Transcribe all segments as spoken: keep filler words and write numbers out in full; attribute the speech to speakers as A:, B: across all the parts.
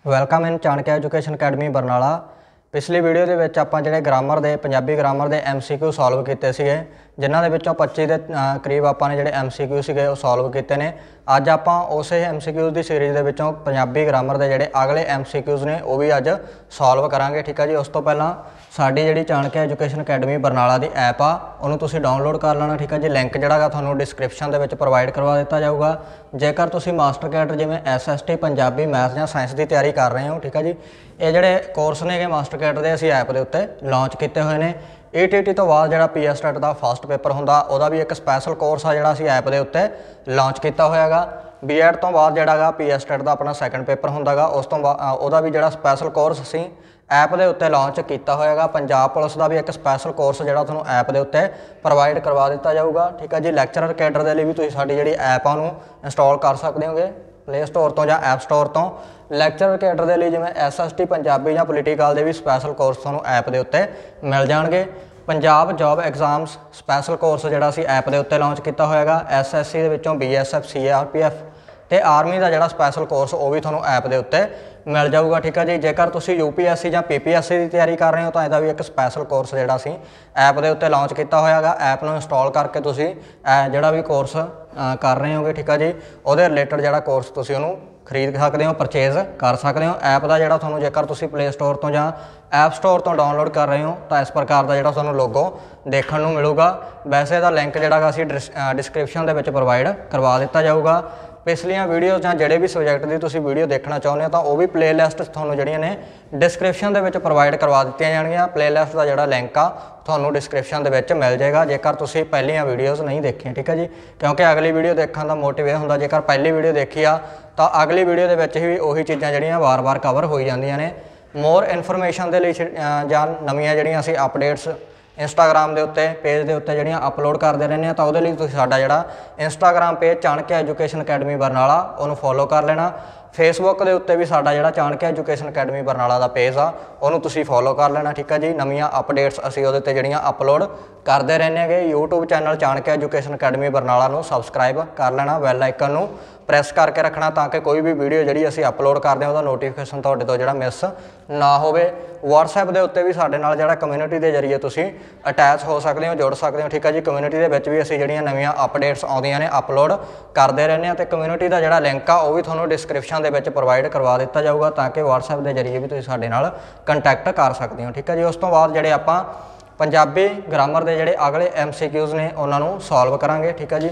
A: Welcome in Chanakya education academy Barnala. पिछली video के विच आपां जिहड़े ग्रामर के पंजाबी ग्रामर के एम सी क्यू सॉल्व किए सीगे, जिन्हां दे विचों पच्ची के करीब आपां ने जिहड़े एम सी क्यू सीगे वो सॉल्व किए ने। अज आपां उस एम सी क्यूज़ की सीरीज़ के विचों पंजाबी ग्रामर के जिहड़े अगले एम सी क्यूज़ ने वो भी अज सॉल्व करांगे। ठीक है जी। उस तो पहलां साडी जिहड़ी चाणक्य एजुकेशन अकैडमी बरनाला की ऐप आ उन्होंने तुसीं डाउनलोड कर लेना। ठीक है जी। लिंक जिहड़ा तुहानूं डिस्क्रिप्शन दे विच प्रोवाइड करवा दिता जाऊगा। जेकर तुसीं मास्टर कैडर जिवें S S T Punjabi math जां साइंस की तैयारी कर रहे हो, ठीक है जी, ये जिहड़े कोर्स ने मास्टर कैडर के असीं ऐप के उत्ते लॉन्च किए हुए हैं। ई टी टी तो बाद जिहड़ा पी एस टेट का फस्ट पेपर हुंदा उहदा भी एक स्पैशल कोर्स आ जिहड़ा असीं ऐप के उत्ते लॉन्च किया होया गा। बी एड तो बाद जिहड़ा पी एस टेट का अपना सैकेंड पेपर हुंदा गा, उस तो बाद उहदा भी जिहड़ा स्पैशल कोर्स असीं ऐप के उत्ते लॉन्च किया होया। पंजाब पुलिस का भी एक स्पैशल कोर्स जिहड़ा तुहानूं ऐप के उत्ते प्रोवाइड करवा दिता जाऊगा। ठीक है जी। लैक्चरर कैडर के लिए भी तुसीं साडी जिहड़ी ऐप आ उहनूं इंस्टॉल कर सकदे होगे प्ले स्टोर तो या ऐप स्टोर तो। लैक्चरर कैडर के लिए जिवें एस एस टी पंजाबी या पोलीटिकल के भी स्पैशल कोर्स तुहानूं ऐप के उत्ते मिल जाणगे। Punjab job exams special course जिहड़ा असीं ऐप के उत्ते लॉन्च किया होया। एस एस सी दे विचों B S F C A R P F तो आर्मी का जिहड़ा स्पैशल कोर्स वो भी तुहानूं ऐप के उत्ते मिल जाऊगा। ठीक है जी। जेकर तुसीं यू पी एस सी या पी पी एस सी की तैयारी कर रहे हो तो इसका भी एक स्पैशल कोर्स जिहड़ा असीं ऐप के उत्ते लॉन्च किया होया। ऐप नूं इंस्टॉल करके तुसीं जिहड़ा भी कोर्स कर रहे होगे, ठीक है जी, उहदे रिलेटेड जिहड़ा कोर्स तुसीं उहनूं खरीद सकते हो, परचेज कर सकते हो। ऐप का जिहड़ा तुहानूं जेकर तुसीं प्ले स्टोर तो या ऐप स्टोर तो डाउनलोड कर रहे हो तो इस प्रकार का जिहड़ा तुहानूं लोगो देखने को मिलूगा। वैसे इहदा लिंक जिहड़ा असीं डिस्क्रिप्शन दे विच प्रोवाइड करवा दिता जाऊगा। पिछलियां वीडियो या जिहड़े भी सबजैक्ट की तुसीं वीडियो देखना चाहुंदे हो तो वह भी प्ले लिस्ट तुहानूं जिहड़ियां ने डिस्क्रिप्शन दे विच प्रोवाइड करवा दित्तियां जाणगीआं। प्ले लिस्ट का जिहड़ा लिंक आ तुहानूं डिस्क्रिप्शन दे विच मिल जाएगा जेकर तुसीं पहलियां वीडियोज़ नहीं देखियां। ठीक है जी। क्योंकि अगली वीडियो देखने का मोटिव यह हुंदा जेकर पहली वीडियो देखी आ तो अगली वीडियो दे विच भी उही चीज़ां जिहड़ियां वार वार कवर हो जांदियां ने। मोर इन्फॉर्मेशन दे लई जां नवीआं जिहड़ियां असीं अपडेट्स इंस्टाग्राम के उत्ते पेज के उत्ते जिहड़ियां अपलोड करते रहने तो उहदे लई तुसीं साडा जिहड़ा Instagram page Chanakya education academy Barnala उहनूं फॉलो कर लेना। फेसबुक के उत्ते भी साडा जिहड़ा चाणक्य एजुकेशन अकैडमी बरनाला का पेज आ उहनूं तुसीं फॉलो कर लेना। ठीक है जी। नवीआं अपडेट्स असीं उहदे ते जिहड़ियां अपलोड करते रहने गे। YouTube channel Chanakya education academy Barnala नूं सबसक्राइब कर लेना, बैल आइकन नूं प्रैस करके रखना ताकि कोई भी वीडियो जिहड़ी असीं अपलोड करते हैं उसका नोटिफिकेशन तुहाडे तो जिहड़ा मिस ना होवे। WhatsApp के उत्ते भी साडे नाल जिहड़ा कम्यूनिटी के जरिए तुसीं अटैच हो सकते हो, जुड़ सकते हो। ठीक है जी। कम्यूनिटी के विच भी असीं जिहड़ियां नवीआं अपडेट्स आउंदियां ने अपलोड करते रहने ते कम्यूनिटी का जिहड़ा लिंक आ वो भी तुहानूं डिस्क्रिप्शन दे विच प्रोवाइड करवा दिता जाऊगा ताकि WhatsApp के जरिए भी तुसीं साडे नाल कंटैक्ट कर सकते हो। ठीक है जी। उस तो बाद जिहड़े आपां पंजाबी ग्रामर के जिहड़े अगले एम सी क्यूज़ ने उन्होंने सॉल्व करांगे। ठीक है जी।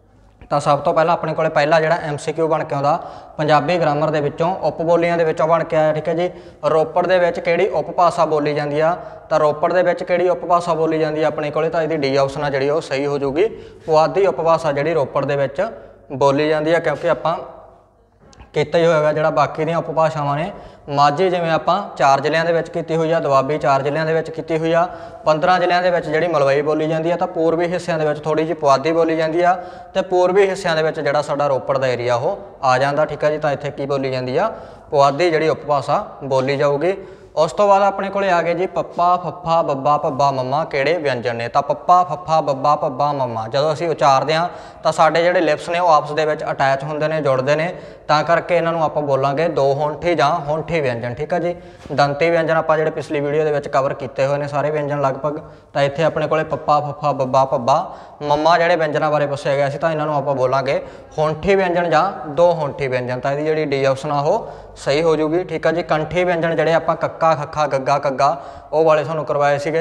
A: तो सब तो पहला अपने को पहला जिहड़ा एम सी क्यू बन के आउंदा पंजाबी ग्रामर के विचों उपबोलियां दे विचों बन के आया। ठीक है जी। रोपड़ दे विच किहड़ी उपभाषा बोली जाती है तो रोपड़ दे विच किहड़ी उपभाषा बोली जाती है अपने को तो इसकी डी ऑप्शन आ जिहड़ी सही हो जूगी। पुआधी उपभाषा जिहड़ी रोपड़ दे विच बोली जाती है क्योंकि आपां किया ही होएगा जिहड़ा बाकी दी उपभाषावां ने माझी जिवें आपां चार जिलिਆਂ ਦੇ ਵਿੱਚ ਕੀਤੀ ਹੋਈ ਆ, ਦੁਆਬੀ ਚਾਰ ਜ਼ਿਲ੍ਹਿਆਂ ਦੇ ਵਿੱਚ ਕੀਤੀ ਹੋਈ ਆ, पंद्रह ਜ਼ਿਲ੍ਹਿਆਂ ਦੇ ਵਿੱਚ ਜਿਹੜੀ ਮਲਵਈ ਬੋਲੀ ਜਾਂਦੀ ਆ ਤਾਂ ਪੂਰਬੀ ਹਿੱਸਿਆਂ ਦੇ ਵਿੱਚ ਥੋੜੀ ਜਿਹੀ ਪੁਆਧੀ ਬੋਲੀ ਜਾਂਦੀ ਆ ਤੇ ਪੂਰਬੀ ਹਿੱਸਿਆਂ ਦੇ ਵਿੱਚ ਜਿਹੜਾ ਸਾਡਾ ਰੋਪੜ ਦਾ ਏਰੀਆ ਉਹ ਆ ਜਾਂਦਾ। ਠੀਕ ਹੈ ਜੀ। ਤਾਂ ਇੱਥੇ ਕੀ ਬੋਲੀ ਜਾਂਦੀ ਆ ਪੁਆਧੀ ਜਿਹੜੀ ਉਪਭਾਸ਼ਾ ਬੋਲੀ ਜਾਊਗੀ। उस तो बाद अपने को आ गए जी पप्पा फफ्फा बब्बा भब्बा मम्मा किहड़े व्यंजन ने। तो पप्पा फफ्फा बब्बा भब्बा मम्मा जदों असीं उचारदे हां तां साडे जिहड़े लिप्स ने वो आपस दे विच अटैच हुंदे ने, जुड़दे ने, तां करके इन्हां नूं आपां बोलांगे दो होंठी जां होंठी व्यंजन। ठीक है जी। दंती व्यंजन आपां जिहड़े पिछली वीडियो दे विच कवर कीते होए ने सारे व्यंजन लगभग। तो इत्थे अपने कोले पप्पा फफ्फा बब्बा भब्बा मम्मा जिहड़े व्यंजनां बारे पुछिआ गया सी तां इन्हां नूं आपां बोलांगे होंठी व्यंजन जां दो होंठी व्यंजन। तां इहदी जिहड़ी डी ऑप्शन आ ओह सही हो जूगी। ठीक है जी। कंठी व्यंजन जिहड़े आपां कक्का खक्खा गग्गा कग्गा वो वाले सानूं करवाए सीगे।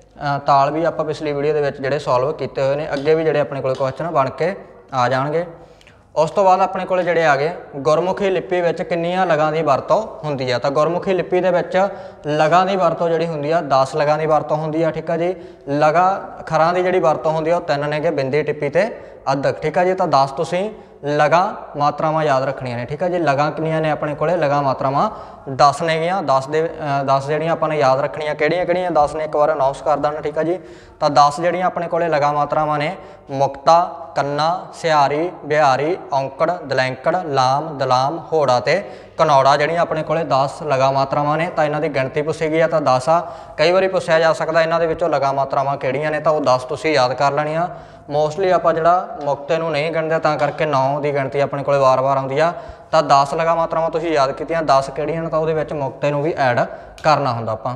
A: ताल भी आपां पिछली वीडियो दे विच जिहड़े सॉल्व कीते हुए ने, अगे भी जिहड़े अपने कोल क्वेश्चन बन के आ जाणगे। उस तो बाद अपने कोल जिहड़े आ गए गुरमुखी लिपि विच किन्नियां लगां दी वरतों हुंदी है। तो गुरमुखी लिपि दे विच लगां दी वरतों जिहड़ी हुंदी आ दस लगां दी वरतों हुंदी है। ठीक है जी। लगा खरां दी जिहड़ी वरतों हुंदी आ तीन ने कि बिंदी टिप्पी ते अद्धक। ठीक है जी। तो दस तुसीं लगा मात्रावां याद रखनियां ने। ठीक है जी। लगा किन्नियां ने अपने कोले लगा मात्रावां दस ने गईयां। दस दे दस जिहड़ियां आपां ने याद रखनियां किहड़ियां किहड़ियां दस ने एक बार अनाउंस कर देना। ठीक है जी। तो दस जिहड़ियां अपने कोले लगा मात्रावां ने मुक्ता कन्ना, सिहारी, बिहारी, औंकड़, दलैंकड़, लाम, दलाम, होड़ा ते कनौड़ा जिहड़ियां अपने कोले दस लगा मात्रावां ने। तां इन्हां दी गिणती पुछी गई है तां दस आ। कई वारी पुछया जा सकदा इन्हां दे विचों लगा मात्रावां किहड़ियां ने, तां ओह दस तुसीं याद कर लैणीआं। मोस्टली आपां जिहड़ा मुक्ते नूं नहीं गिणदे तां करके नौ दी गिणती अपने कोले वार वार आउंदी आ। तां दस लगा मात्रावां तुसीं याद कीतियां, दस किहड़ियां ने तां उहदे विच मुक्ते नूं भी ऐड करना हुंदा आपां।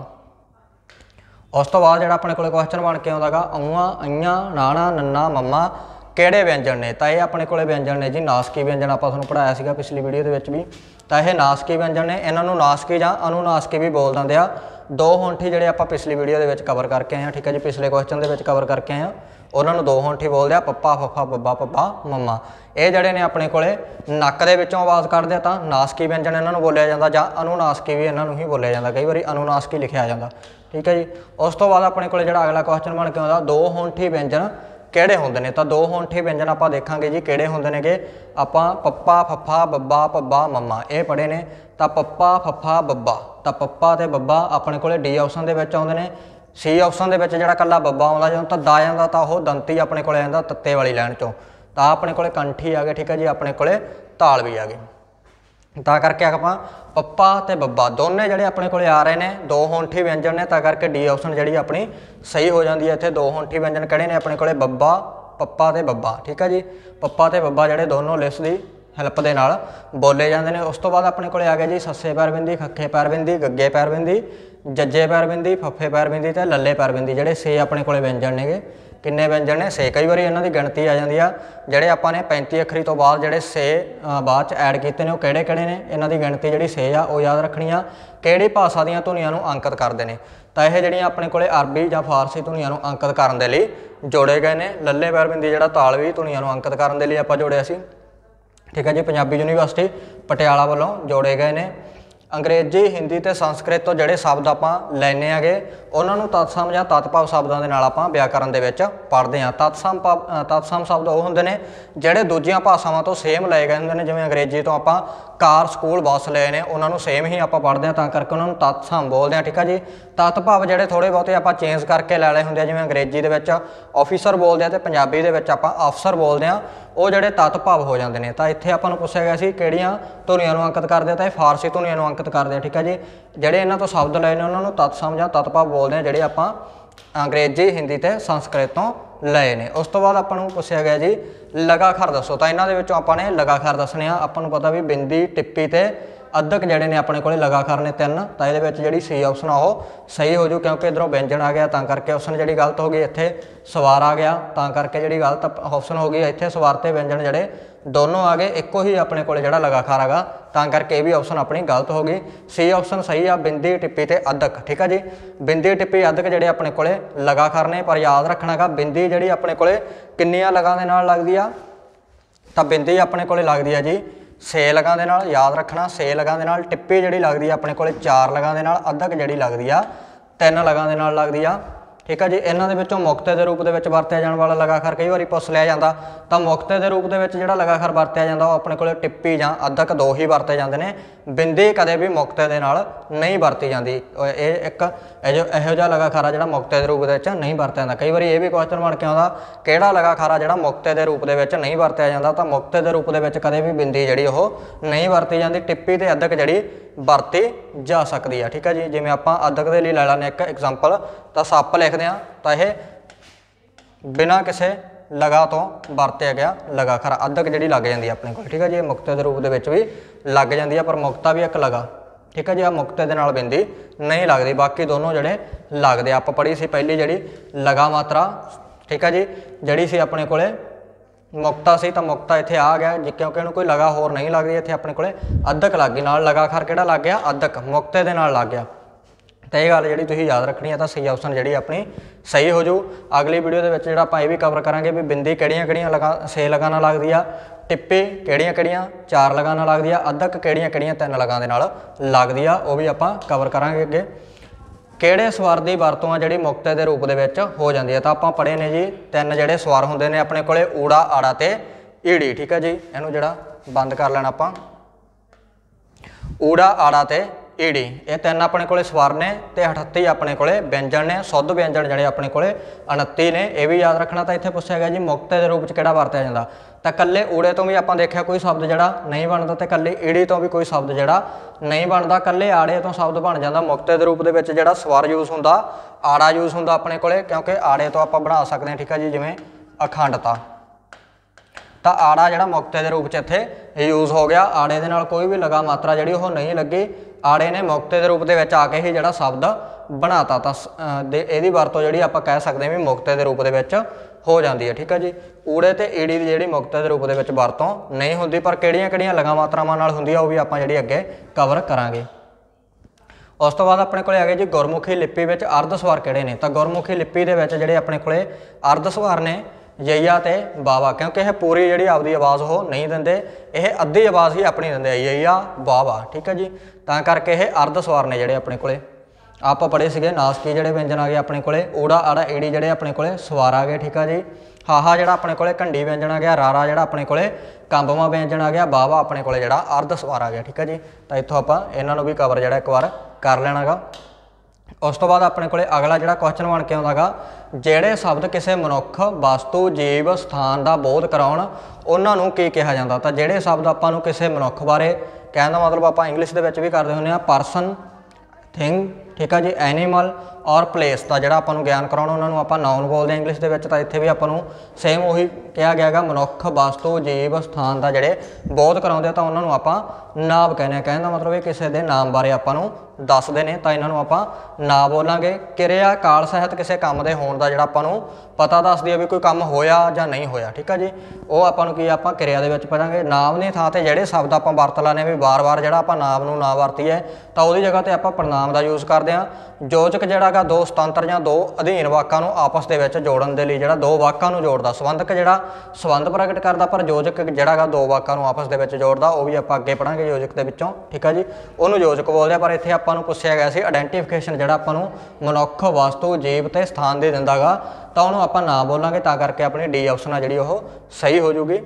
A: उस तो बाद जिहड़ा अपने कोले क्वेश्चन बन के आउंदा गा औआं, अइयां, नाणा, नन्ना, मम्मा किहड़े व्यंजन ने। तां इह अपने कोले व्यंजन ने जी नासकी व्यंजन, आपां तुहानूं पढ़ाया सीगा पिछली वीडियो दे विच भी। तां इह नासकी व्यंजन ने, इन्हां नूं नासकी जां अनुनासकी भी बोल दिंदे आ। दो होंठी जिहड़े आपां पिछली वीडियो दे विच कवर करके आए हां, ठीक है जी, पिछले क्वेश्चन दे विच कवर करके आए हां। उन्हां नूं दो होंठी बोलदे आ, पप्पा, फफा, बब्बा, पप्पा, मम्मा। ਇਹ ਜਿਹੜੇ ਨੇ ਆਪਣੇ ਕੋਲੇ ਨੱਕ ਦੇ ਵਿੱਚੋਂ ਆਵਾਜ਼ ਕੱਢਦੇ ਆ ਤਾਂ ਨਾਸਕੀ ਵਿਅੰਜਨ ਇਹਨਾਂ ਨੂੰ ਬੋਲਿਆ ਜਾਂਦਾ, ਜਾਂ ਅਨੁਨਾਸਕੀ ਵੀ ਇਹਨਾਂ ਨੂੰ ਹੀ ਬੋਲਿਆ ਜਾਂਦਾ, ਕਈ ਵਾਰੀ ਅਨੁਨਾਸਕੀ ਲਿਖਿਆ ਜਾਂਦਾ, ਠੀਕ ਹੈ ਜੀ। ਉਸ ਤੋਂ ਬਾਅਦ ਆਪਣੇ ਕੋਲੇ ਜਿਹੜਾ ਅਗਲਾ ਕੁਐਸਚਨ ਬਣ ਕੇ ਆਉਂਦਾ ਦੋ ਹੋਂਠੀ ਵਿਅੰਜਨ ਕਿਹੜੇ ਹੁੰਦੇ ਨੇ। ਤਾਂ ਦੋ ਹੋਂਠੀ ਵਿਅੰਜਨ ਆਪਾਂ ਦੇਖਾਂਗੇ ਜੀ ਕਿਹੜੇ ਹੁੰਦੇ ਨੇਗੇ। ਆਪਾਂ ਪੱਪਾ, ਫੱਫਾ, ਬੱਬਾ, ਪੱਬਾ, ਮੰਮਾ ਇਹ ਪੜ੍ਹੇ ਨੇ। ਤਾਂ ਪੱਪਾ, ਫੱਫਾ, ਬੱਬਾ, ਤਾਂ ਪੱਪਾ ਤੇ ਬੱਬਾ ਆਪਣੇ ਕੋਲੇ ਡੀ ਆਪਸ਼ਨ ਦੇ ਵਿੱਚ ਆਉਂਦੇ ਨੇ। ਸੀ ਆਪਸ਼ਨ ਦੇ ਵਿੱਚ ਜਿਹੜਾ ਕੱਲਾ ਬੱਬਾ ਆਉਂਦਾ, ਜਦੋਂ ਤੱਦਾ ਆ ਜਾਂਦਾ ਤਾਂ ਉਹ ਦੰਤੀ ਆਪਣੇ ਕੋਲੇ ਆਉਂਦਾ ਤੱਤੇ ਵਾਲੀ ਲਾਈਨ ਚੋਂ। ਤਾਂ ਆਪਣੇ ਕੋਲੇ ਕੰਠੀ ਆ ਗਏ, ਠੀਕ ਹੈ ਜੀ, ਆਪਣੇ ਕੋਲੇ ਤਾਲ ਵੀ ਆ ਗਈ। ਤਾਂ ਕਰਕੇ ਆਪਾਂ ਪੱਪਾ ਤੇ ਬੱਬਾ ਦੋਨੇ ਜਿਹੜੇ ਆਪਣੇ ਕੋਲੇ ਆ ਰਹੇ ਨੇ ਦੋ ਹੋਂਠੀ ਵਿਅੰਜਨ ਨੇ, ਤਾਂ ਕਰਕੇ ਡੀ ਆਪਸ਼ਨ ਜਿਹੜੀ ਆਪਣੀ ਸਹੀ ਹੋ ਜਾਂਦੀ ਹੈ। ਇੱਥੇ ਦੋ ਹੋਂਠੀ ਵਿਅੰਜਨ ਕਿਹੜੇ ਨੇ ਆਪਣੇ ਕੋਲੇ, ਬੱਬਾ, ਪੱਪਾ ਤੇ ਬੱਬਾ, ਠੀਕ ਹੈ ਜੀ। ਪੱਪਾ ਤੇ ਬੱਬਾ ਜਿਹੜੇ ਦੋਨੋਂ ਲਿਸਟ ਦੀ ਹੈਲਪ ਦੇ ਨਾਲ ਬੋਲੇ ਜਾਂਦੇ ਨੇ। ਉਸ ਤੋਂ ਬਾਅਦ ਆਪਣੇ ਕੋਲੇ ਆ ਗਿਆ ਜੀ ਸੱਸੇ ਪੈਰ ਬਿੰਦੀ, ਖੱਖੇ ਪੈਰ ਬਿੰਦੀ, ਗੱਗੇ ਪੈਰ ਬਿੰਦੀ, ਜੱਜੇ ਪੈਰ ਬਿੰਦੀ, ਫੱਫੇ ਪੈਰ ਬਿੰਦੀ ਤੇ ਲੱਲੇ ਪੈਰ ਬਿੰਦੀ। ਜਿਹੜੇ ਛੇ ਆਪਣੇ ਕੋਲੇ ਵਿਅੰਜਨ ਨੇਗੇ। ਕਿੰਨੇ ਵਿਅੰਜਨ ਨੇ? ਛੇ। ਕਈ ਵਾਰੀ ਇਹਨਾਂ ਦੀ ਗਿਣਤੀ ਆ ਜਾਂਦੀ ਆ, ਜਿਹੜੇ ਆਪਾਂ ਨੇ ਪੈਂਤੀ ਅੱਖਰੀ ਤੋਂ ਬਾਅਦ ਜਿਹੜੇ ਛੇ ਬਾਅਦ 'ਚ ਐਡ ਕੀਤੇ ਨੇ ਉਹ ਕਿਹੜੇ ਕਿਹੜੇ ਨੇ। ਇਹਨਾਂ ਦੀ ਗਿਣਤੀ ਜਿਹੜੀ ਛੇ ਆ ਉਹ ਯਾਦ ਰੱਖਣੀ ਆ। ਕਿਹੜੀ ਭਾਸ਼ਾ ਦੀਆਂ ਧੁਨੀਆਂ ਨੂੰ ਅੰਕਿਤ ਕਰਦੇ ਨੇ। ਤਾਂ ਇਹ ਜਿਹੜੀਆਂ ਆਪਣੇ ਕੋਲੇ ਅਰਬੀ ਜਾਂ ਫਾਰਸੀ ਧੁਨੀਆਂ ਨੂੰ ਅੰਕਿਤ ਕਰਨ ਦੇ ਲਈ ਜੋੜੇ ਗਏ ਨੇ। ਲੱਲੇ ਪੈਰ ਬਿੰਦੀ ਜਿਹੜਾ ਤਾਲਵੀ ਧੁਨੀਆਂ ਨੂੰ ਅੰਕਿਤ ਕਰਨ ਦੇ ਲਈ ਆਪਾਂ ਜੋੜਿਆ ਸੀ, ਠੀਕ ਹੈ ਜੀ, ਪੰਜਾਬੀ ਯੂਨੀਵਰਸਿਟੀ ਪਟਿਆਲਾ ਵੱਲੋਂ ਜੋੜੇ ਗਏ ਨੇ। ਅੰਗਰੇਜ਼ੀ, ਹਿੰਦੀ ਤੇ ਸੰਸਕ੍ਰਿਤ ਤੋਂ ਜਿਹੜੇ ਸ਼ਬਦ ਆਪਾਂ ਲੈਣੇ ਹੈਗੇ ਉਹਨਾਂ ਨੂੰ ਤਤਸਮ ਜਾਂ ਤਤਭਾਵ ਸ਼ਬਦਾਂ ਦੇ ਨਾਲ ਆਪਾਂ ਵਿਆਕਰਨ ਦੇ ਵਿੱਚ ਪੜ੍ਹਦੇ ਹਾਂ। ਤਤਸਮ ਤਤਸਮ ਸ਼ਬਦ ਉਹ ਹੁੰਦੇ ਨੇ ਜਿਹੜੇ ਦੂਜੀਆਂ ਭਾਸ਼ਾਵਾਂ ਤੋਂ ਸੇਮ ਲਏ ਗਏ ਹੁੰਦੇ ਨੇ। ਜਿਵੇਂ ਅੰਗਰੇਜ਼ੀ ਤੋਂ ਆਪਾਂ ਕਾਰ, ਸਕੂਲ, ਬੱਸ ਲਏ ਨੇ, ਉਹਨਾਂ ਨੂੰ ਸੇਮ ਹੀ ਆਪਾਂ ਪੜ੍ਹਦੇ ਹਾਂ, ਤਾਂ ਕਰਕੇ ਉਹਨਾਂ ਨੂੰ ਤਤਸਮ ਬੋਲਦੇ ਹਾਂ, ਠੀਕ ਹੈ ਜੀ। ਤਤਭਾਵ ਜਿਹੜੇ ਥੋੜ੍ਹੇ ਬਹੁਤੇ ਆਪਾਂ ਚੇਂਜ ਕਰਕੇ ਲੈ ਲਏ ਹੁੰਦੇ ਆ, ਜਿਵੇਂ ਅੰਗਰੇਜ਼ੀ ਦੇ ਵਿੱਚ ਆਫਿਸਰ ਬੋਲਦੇ ਆ ਅਤੇ ਪੰਜਾਬੀ ਦੇ ਵਿੱਚ ਆਪਾਂ ਅਫਸਰ ਬੋਲਦੇ ਹਾਂ, ਉਹ ਜਿਹੜੇ ਤਤਭਾਵ ਹੋ ਜਾਂਦੇ ਨੇ। ਤਾਂ ਇੱਥੇ ਆਪਾਂ ਨੂੰ ਪੁੱਛਿਆ ਗਿਆ ਸੀ ਕਿਹੜੀਆਂ ਧੁਨੀਆਂ ਨੂੰ ਅੰਕਿਤ ਕਰਦੇ ਆ, ਤਾਂ ਇਹ ਫਾਰਸੀ ਧੁਨੀਆਂ ਨੂੰ ਅੰਕਿਤ ਕਰਦੇ ਆ, ਠੀਕ ਹੈ ਜੀ। ਜਿਹੜੇ ਇਹਨਾਂ ਤੋਂ ਸ਼ਬਦ ਲਏ ਨੇ ਉਹਨਾਂ ਨੂੰ ਤਤਸਮ ਜਾਂ ਤਤਭਾਵ ਬੋਲਦੇ ਆ, ਜਿਹੜੇ ਆਪਾਂ ਅੰਗਰੇਜ਼ੀ, ਹਿੰਦੀ ਤੇ ਸੰਸਕ੍ਰਿਤ ਤੋਂ ਲਏ ਨੇ। ਉਸ ਤੋਂ ਬਾਅਦ ਆਪਾਂ ਨੂੰ ਪੁੱਛਿਆ ਗਿਆ ਜੀ ਲਗਾਖਰ ਦੱਸੋ। ਤਾਂ ਇਹਨਾਂ ਦੇ ਵਿੱਚੋਂ ਆਪਾਂ ਨੇ ਲਗਾਖਰ ਦੱਸਣੇ ਆ। ਆਪਾਂ ਨੂੰ ਪਤਾ ਵੀ ਬਿੰਦੀ, ਟਿੱਪੀ ਤੇ ਅੱਧਕ ਜਿਹੜੇ ਨੇ ਆਪਣੇ ਕੋਲੇ ਲਗਾਖਰ ਨੇ ਤਿੰਨ। ਤਾਂ ਇਹਦੇ ਵਿੱਚ ਜਿਹੜੀ ਸੀ ਆਪਸ਼ਨ ਆ ਉਹ ਸਹੀ ਹੋ ਜੂ, ਕਿਉਂਕਿ ਇੱਧਰੋਂ ਵਿਅੰਜਨ ਆ ਗਿਆ, ਤਾਂ ਕਰਕੇ ਆਪਸ਼ਨ ਜਿਹੜੀ ਗਲਤ ਹੋ ਗਈ। ਇੱਥੇ ਸਵਾਰ ਆ ਗਿਆ, ਤਾਂ ਕਰਕੇ ਜਿਹੜੀ ਗਲਤ ਆਪਸ਼ਨ ਹੋ ਗਈ। ਇੱਥੇ ਸਵਾਰ ਤੇ ਵਿਅੰਜਨ ਜਿਹੜੇ ਦੋਨੋਂ ਆ ਗਏ, ਇੱਕੋ ਹੀ ਆਪਣੇ ਕੋਲੇ ਜਿਹੜਾ ਲਗਾਖਰ ਹੈਗਾ, ਤਾਂ ਕਰਕੇ ਇਹ ਵੀ ਆਪਸ਼ਨ ਆਪਣੀ ਗਲਤ ਹੋ ਗਈ। ਸੀ ਆਪਸ਼ਨ ਸਹੀ ਆ, ਬਿੰਦੀ, ਟਿੱਪੀ ਤੇ ਅੱਧਕ, ਠੀਕ ਹੈ ਜੀ। ਬਿੰਦੀ, ਟਿੱਪੀ, ਅੱਧਕ ਜਿਹੜੇ ਆਪਣੇ ਕੋਲੇ ਲਗਾਖਰ ਨੇ, ਪਰ ਯਾਦ ਰੱਖਣਾ ਗਾ ਬਿੰਦੀ ਜਿਹੜੀ ਆਪਣੇ ਕੋਲੇ ਕਿੰਨੀਆਂ ਲਗਾਂ ਦੇ ਨਾਲ ਲੱਗਦੀ ਆ। ਤਾਂ ਬਿੰਦੀ ਆਪਣੇ ਕੋਲੇ ਲੱਗਦੀ ਆ ਜੀ ਛੇ ਲਗਾਂ ਦੇ ਨਾਲ, ਯਾਦ ਰੱਖਣਾ, ਛੇ ਲਗਾਂ ਦੇ ਨਾਲ। ਟਿੱਪੀ ਜਿਹੜੀ ਲੱਗਦੀ ਆ ਆਪਣੇ ਕੋਲੇ ਚਾਰ ਲਗਾਂ ਦੇ ਨਾਲ। ਅੱਧਕ ਜਿਹੜੀ ਲੱਗਦੀ ਆ ਤਿੰਨ ਲਗਾਂ ਦੇ ਨਾਲ ਲੱਗਦੀ ਆ, ਠੀਕ ਹੈ ਜੀ। ਇਹਨਾਂ ਦੇ ਵਿੱਚੋਂ ਮੁਕਤੇ ਦੇ ਰੂਪ ਦੇ ਵਿੱਚ ਵਰਤਿਆ ਜਾਣ ਵਾਲਾ ਲਗਾਖਰ ਕਈ ਵਾਰੀ ਪੁੱਛ ਲਿਆ ਜਾਂਦਾ। ਤਾਂ ਮੁਕਤੇ ਦੇ ਰੂਪ ਦੇ ਵਿੱਚ ਜਿਹੜਾ ਲਗਾਖਰ ਵਰਤਿਆ ਜਾਂਦਾ ਉਹ ਆਪਣੇ ਕੋਲੇ ਟਿੱਪੀ ਜਾਂ ਅੱਧਕ ਦੋ ਹੀ ਵਰਤੇ ਜਾਂਦੇ ਨੇ। ਬਿੰਦੀ ਕਦੇ ਵੀ ਮੁਕਤੇ ਦੇ ਨਾਲ ਨਹੀਂ ਵਰਤੀ ਜਾਂਦੀ। ਇਹ ਇੱਕ ਇਹੋ ਜਿਹਾ ਲਗਾਖਰ ਆ ਜਿਹੜਾ ਮੁਕਤੇ ਦੇ ਰੂਪ ਦੇ ਵਿੱਚ ਨਹੀਂ ਵਰਤਿਆ ਜਾਂਦਾ। ਕਈ ਵਾਰੀ ਇਹ ਵੀ ਕੁਐਸਚਨ ਬਣ ਕੇ ਆਉਂਦਾ ਕਿਹੜਾ ਲਗਾਖਰ ਆ ਜਿਹੜਾ ਮੁਕਤੇ ਦੇ ਰੂਪ ਦੇ ਵਿੱਚ ਨਹੀਂ ਵਰਤਿਆ ਜਾਂਦਾ। ਤਾਂ ਮੁਕਤੇ ਦੇ ਰੂਪ ਦੇ ਵਿੱਚ ਕਦੇ ਵੀ ਬਿੰਦੀ ਜਿਹੜੀ ਉਹ ਨਹੀਂ ਵਰਤੀ ਜਾਂਦੀ। ਟਿੱਪੀ ਤੇ ਅੱਧਕ ਜਿਹੜੀ ਵਰਤੀ ਜਾ ਸਕਦੀ ਆ, ਠੀਕ ਹੈ ਜੀ। ਜਿਵੇਂ ਆਪਾਂ ਅੱਧਕ ਦੇ ਲਈ ਲੈ ਲੈਂਦੇ ਇੱਕ ਐਗਜ਼ਾਮਪਲ, ਤਾਂ ਸੱਪ ਲਿਖਦੇ ਹਾਂ ਤਾਂ ਇਹ ਬਿਨਾਂ ਕਿਸੇ ਲਗਾ ਤੋਂ ਵਰਤਿਆ ਗਿਆ ਲਗਾਖਰ ਅੱਧਕ ਜਿਹੜੀ ਲੱਗ ਜਾਂਦੀ ਆਪਣੇ ਕੋਲ, ਠੀਕ ਹੈ ਜੀ। ਇਹ ਮੁਕਤੇ ਦੇ ਰੂਪ ਦੇ ਵਿੱਚ ਵੀ ਲੱਗ ਜਾਂਦੀ ਆ, ਪਰ ਮੁਕਤਾ ਵੀ ਇੱਕ ਲਗਾ, ਠੀਕ ਹੈ ਜੀ। ਆ ਮੁਕਤੇ ਦੇ ਨਾਲ ਬਿੰਦੀ ਨਹੀਂ ਲੱਗਦੀ, ਬਾਕੀ ਦੋਨੋਂ ਜਿਹੜੇ ਲੱਗਦੇ। ਆਪਾਂ ਪੜ੍ਹੀ ਸੀ ਪਹਿਲੀ ਜਿਹੜੀ ਲਗਾ ਮਾਤਰਾ, ਠੀਕ ਹੈ ਜੀ, ਜਿਹੜੀ ਸੀ ਆਪਣੇ ਕੋਲੇ ਮੁਕਤਾ ਸੀ। ਤਾਂ ਮੁਕਤਾ ਇੱਥੇ ਆ ਗਿਆ ਜੀ, ਕਿਉਂਕਿ ਇਹਨੂੰ ਕੋਈ ਲਗਾ ਹੋਰ ਨਹੀਂ ਲੱਗਦੀ। ਇੱਥੇ ਆਪਣੇ ਕੋਲੇ ਅੱਧਕ ਲੱਗ ਗਈ, ਨਾਲ ਲਗਾਖਰ ਕਿਹੜਾ ਲੱਗ ਗਿਆ, ਅੱਧਕ, ਮੁਕਤੇ ਦੇ ਨਾਲ ਲੱਗ ਗਿਆ। ਤਾਂ ਇਹ ਗੱਲ ਜਿਹੜੀ ਤੁਸੀਂ ਯਾਦ ਰੱਖਣੀ ਹੈ। ਤਾਂ ਸੀ ਆਪਸ਼ਨ ਜਿਹੜੀ ਆਪਣੀ ਸਹੀ ਹੋ ਜੂ। ਅਗਲੀ ਵੀਡੀਓ ਦੇ ਵਿੱਚ ਜਿਹੜਾ ਆਪਾਂ ਇਹ ਵੀ ਕਵਰ ਕਰਾਂਗੇ ਵੀ ਬਿੰਦੀ ਕਿਹੜੀਆਂ ਕਿਹੜੀਆਂ ਲਗਾ ਛੇ ਲਗਾਂ ਨਾਲ ਲੱਗਦੀ ਆ, ਟਿੱਪੇ ਕਿਹੜੀਆਂ ਕਿਹੜੀਆਂ ਚਾਰ ਲਗਾਂ ਨਾਲ ਲੱਗਦੀ ਆ, ਅੱਧਕ ਕਿਹੜੀਆਂ ਕਿਹੜੀਆਂ ਤਿੰਨ ਲਗਾਂ ਦੇ ਨਾਲ ਲੱਗਦੀ ਆ, ਉਹ ਵੀ ਆਪਾਂ ਕਵਰ ਕਰਾਂਗੇ ਅੱਗੇ। ਕਿਹੜੇ ਸਵਰ ਦੀ ਵਰਤੋਂ ਆ ਜਿਹੜੀ ਮੁਕਤੇ ਦੇ ਰੂਪ ਦੇ ਵਿੱਚ ਹੋ ਜਾਂਦੀ ਹੈ। ਤਾਂ ਆਪਾਂ ਪੜ੍ਹੇ ਨੇ ਜੀ ਤਿੰਨ ਜਿਹੜੇ ਸਵਰ ਹੁੰਦੇ ਨੇ ਆਪਣੇ ਕੋਲੇ, ਊੜਾ, ਆੜਾ ਤੇ ਈੜੀ, ਠੀਕ ਹੈ ਜੀ। ਇਹਨੂੰ ਜਿਹੜਾ ਬੰਦ ਕਰ ਲੈਣਾ ਆਪਾਂ, ਊੜਾ, ਆੜਾ ਤੇ ईडी, ये तीन अपने कोले स्वर ने ते अठत्ती अपने कोले व्यंजन ने, शुद्ध व्यंजन जिहड़े अपने कोले उनत्ती ने। यह भी याद रखना। तो इत्थे पुछया गया जी मुक्ते के रूप में किहड़ा वरत्या जांदा, तो कल्ले ऊड़े तो भी आपां देखिया कोई शब्द जिहड़ा नहीं बनदा, तो कल्ले ईड़ी तो भी कोई शब्द जिहड़ा नहीं बनदा, कल्ले आड़े तो शब्द बन जांदा। मुक्ते के रूप के विच जिहड़ा स्वर यूज हुंदा आड़ा यूज हुंदा अपने कोले, क्योंकि आड़े तो आपां बना सकते हैं, ठीक है जी, जिवें अखंडता। तो आड़ा जिहड़ा मुक्ते के रूप च इत्थे यूज हो गया। आड़े दे नाल कोई भी लगा मात्रा जिहड़ी ओह नहीं लगी, आड़े ने मुक्ते के रूप के विच आके ही जिहड़ा शब्द बनाता। तो इहदी वरतों जिहड़ी आपां कह सकते हैं भी मुक्ते के रूप के विच हो जाती है, ठीक है जी। ऊड़े ते ईड़ी की जिहड़ी मुक्ते के रूप के विच वरतों नहीं हुंदी, पर किहड़ियां-किहड़ियां लगा मात्रावां नाल हुंदी आ ओह भी आपां जिहड़ी अगे कवर करांगे। उस तो बाद अपने कोले आ गए जी गुरमुखी लिपि विच अर्ध स्वर किहड़े ने। तो गुरमुखी लिपि दे विच जिहड़े अपने कोले अर्ध स्वर ने यईया ते वावा, क्योंकि यह पूरी जिहड़ी आपदी आवाज़ हो नहीं दिंदे, यह अद्धी आवाज़ ही अपनी दिंदे यईया वावा, ठीक है जी। तां करके यह अर्ध स्वर ने जिहड़े अपने कोले आप पढ़े सीगे। नासकी जिहड़े व्यंजन आ गए अपने कोले, ऊड़ा आड़ा ईड़ी जिहड़े अपने कोले स्वर आ गए, ठीक है जी। हाहा जिहड़ा अपने कोले घंडी व्यंजन आ गया, रारा जिहड़ा अपने कोले कंबवा व्यंजन आ गया, वावा अपने कोले जिहड़ा अर्ध स्वर आ गया, ठीक है जी। तो इत्थों आपां इन्हां नूं भी कवर जिहड़ा एक बार कर लेना गा। उस तो बाद अपने कोले अगला जिहड़ा क्वेश्चन बन के आउंदा गा, जिहड़े शब्द किसी मनुख वस्तु जीव स्थान का बोध कराउण उन्हां नूं की कहा जांदा। तो जिहड़े शब्द आपां नूं किसी मनुख बारे कहण दा मतलब आपां इंग्लिश दे विच भी करदे हुंदे आ, परसन, थिंग, ठीक है जी, एनीमल और प्लेस का जिहड़ा आपां नूं ज्ञान कराउणा उन्हां नूं आपां नाउन बोलदे आ इंग्लिश दे विच। तां इत्थे भी आपां नूं सेम उही कहा गया गा, मनुख वस्तु जीव स्थान का जिहड़े बोध कराउंदे तां उन्हां नूं आपां नाम कहने। कहण दा मतलब ये किसी दे नाम बारे आपां नूं दसदे ने, तां इन्हां नूं आपां ना बोलांगे। किरिया काल सहित किसी काम दे होण दा जिहड़ा आपां नूं पता दसदी है भी कोई काम होया जां नहीं होया, ठीक है जी, वो आपां नूं की आपां किरिया दे विच पढ़ांगे। नाम दी थां ते जिहड़े शब्द आपां वरत लाने भी बार बार जिहड़ा आपां नाम नूं ना वरतीए तां उहदी जगह ते आपां प्रनाम दा यूज़ करदे आ। योजक जिहड़ा गा दो सुतंत्र जां दो अधीन वाकां नूं आपस दे विच जोड़न दे लई जिहड़ा दो वाकां नूं जोड़दा। संबंधक जिहड़ा संबंध प्रगट करदा, पर योजक जिहड़ा गा दो वाकां नूं आपस दे विच जोड़दा, वो भी आपां अगे पढ़ांगे योजक दे विचों, ठीक है जी। उहनूं योजक बोलदे आ, पर इत्थे आपां नूं पुछिया गया सी आइडेंटिफिकेशन जिहड़ा आपां नूं मनुख वस्तु जीव ते स्थान दे दिंदा गा, तां उहनूं आपां ना बोलांगे, तां करके अपनी डी ऑप्शन आ जिहड़ी ओह सही हो जूगी।